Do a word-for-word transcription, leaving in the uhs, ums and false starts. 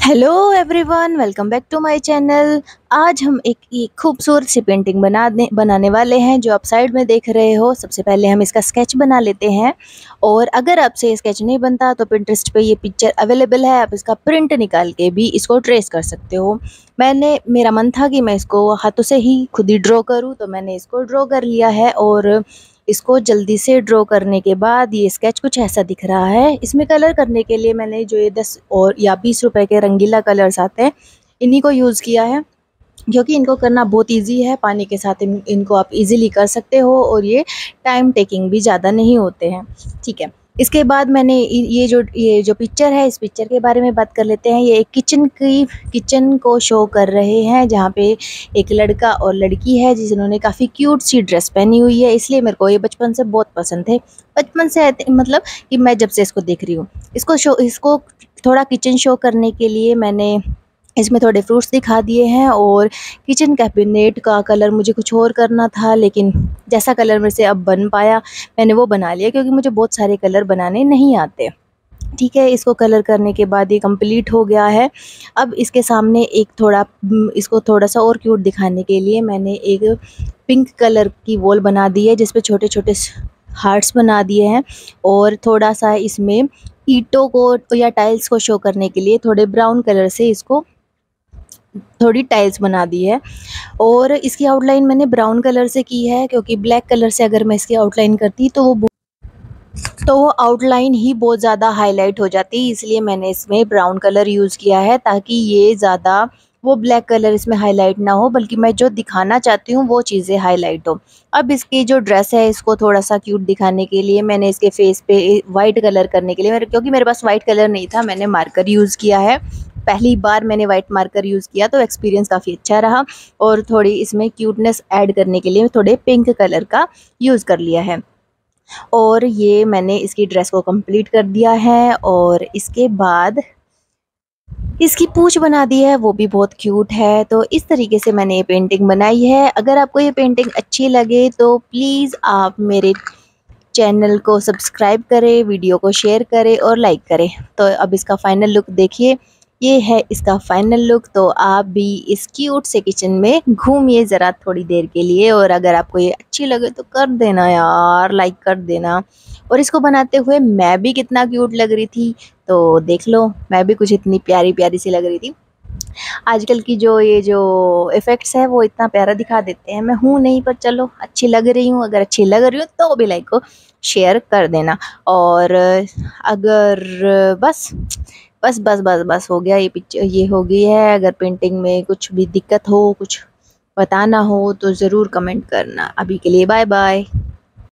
Hello everyone, welcome back to my channel. आज हम एक, एक खूबसूरत सी पेंटिंग बनाने बनाने वाले हैं जो आप साइड में देख रहे हो। सबसे पहले हम इसका स्केच बना लेते हैं, और अगर आपसे स्केच नहीं बनता तो पिंटरेस्ट पे ये पिक्चर अवेलेबल है, आप इसका प्रिंट निकाल के भी इसको ट्रेस कर सकते हो। मैंने मेरा मन था कि मैं इसको हाथों से ही खुद ही ड्रॉ करूँ, तो मैंने इसको ड्रॉ कर लिया है। और इसको जल्दी से ड्रॉ करने के बाद ये स्केच कुछ ऐसा दिख रहा है। इसमें कलर करने के लिए मैंने जो ये दस और या बीस रुपए के रंगीला कलर्स आते हैं, इन्हीं को यूज़ किया है, क्योंकि इनको करना बहुत इजी है। पानी के साथ इन, इनको आप इजीली कर सकते हो, और ये टाइम टेकिंग भी ज़्यादा नहीं होते हैं। ठीक है, इसके बाद मैंने ये जो ये जो पिक्चर है, इस पिक्चर के बारे में बात कर लेते हैं। ये एक किचन की किचन को शो कर रहे हैं, जहाँ पे एक लड़का और लड़की है जिन्होंने काफ़ी क्यूट सी ड्रेस पहनी हुई है। इसलिए मेरे को ये बचपन से बहुत पसंद थे। बचपन से मतलब कि मैं जब से इसको देख रही हूँ, इसको शो इसको थोड़ा किचन शो करने के लिए मैंने इसमें थोड़े फ्रूट्स दिखा दिए हैं। और किचन कैबिनेट का कलर मुझे कुछ और करना था, लेकिन जैसा कलर मेरे से अब बन पाया मैंने वो बना लिया, क्योंकि मुझे बहुत सारे कलर बनाने नहीं आते। ठीक है, इसको कलर करने के बाद ये कंप्लीट हो गया है। अब इसके सामने एक थोड़ा इसको थोड़ा सा और क्यूट दिखाने के लिए मैंने एक पिंक कलर की वॉल बना दी है, जिस पे छोटे छोटे हार्ट्स बना दिए हैं। और थोड़ा सा इसमें ईंटों को या टाइल्स को शो करने के लिए थोड़े ब्राउन कलर से इसको थोड़ी टाइल्स बना दी है। और इसकी आउटलाइन मैंने ब्राउन कलर से की है, क्योंकि ब्लैक कलर से अगर मैं इसकी आउटलाइन करती तो वो तो वो आउटलाइन ही बहुत ज़्यादा हाईलाइट हो जाती। इसलिए मैंने इसमें ब्राउन कलर यूज़ किया है, ताकि ये ज़्यादा वो ब्लैक कलर इसमें हाईलाइट ना हो, बल्कि मैं जो दिखाना चाहती हूँ वो चीज़ें हाईलाइट हो। अब इसकी जो ड्रेस है, इसको थोड़ा सा क्यूट दिखाने के लिए मैंने इसके फेस पे वाइट कलर करने के लिए मेरे क्योंकि मेरे पास वाइट कलर नहीं था, मैंने मार्कर यूज़ किया है। पहली बार मैंने वाइट मार्कर यूज़ किया तो एक्सपीरियंस काफ़ी अच्छा रहा। और थोड़ी इसमें क्यूटनेस ऐड करने के लिए थोड़े पिंक कलर का यूज़ कर लिया है। और ये मैंने इसकी ड्रेस को कंप्लीट कर दिया है। और इसके बाद इसकी पूंछ बना दी है, वो भी बहुत क्यूट है। तो इस तरीके से मैंने ये पेंटिंग बनाई है। अगर आपको ये पेंटिंग अच्छी लगे तो प्लीज़ आप मेरे चैनल को सब्सक्राइब करें, वीडियो को शेयर करें और लाइक करें। तो अब इसका फाइनल लुक देखिए, ये है इसका फाइनल लुक। तो आप भी इस क्यूट से किचन में घूमिए ज़रा थोड़ी देर के लिए, और अगर आपको ये अच्छी लगे तो कर देना यार, लाइक कर देना। और इसको बनाते हुए मैं भी कितना क्यूट लग रही थी, तो देख लो, मैं भी कुछ इतनी प्यारी प्यारी सी लग रही थी। आजकल की जो ये जो इफ़ेक्ट्स है वो इतना प्यारा दिखा देते हैं। मैं हूँ नहीं, पर चलो अच्छी लग रही हूँ। अगर अच्छी लग रही हूँ तो भी लाइक को शेयर कर देना। और अगर बस बस बस बस बस हो गया, ये पिक्चर ये हो गई है। अगर पेंटिंग में कुछ भी दिक्कत हो, कुछ बताना हो तो ज़रूर कमेंट करना। अभी के लिए बाय बाय।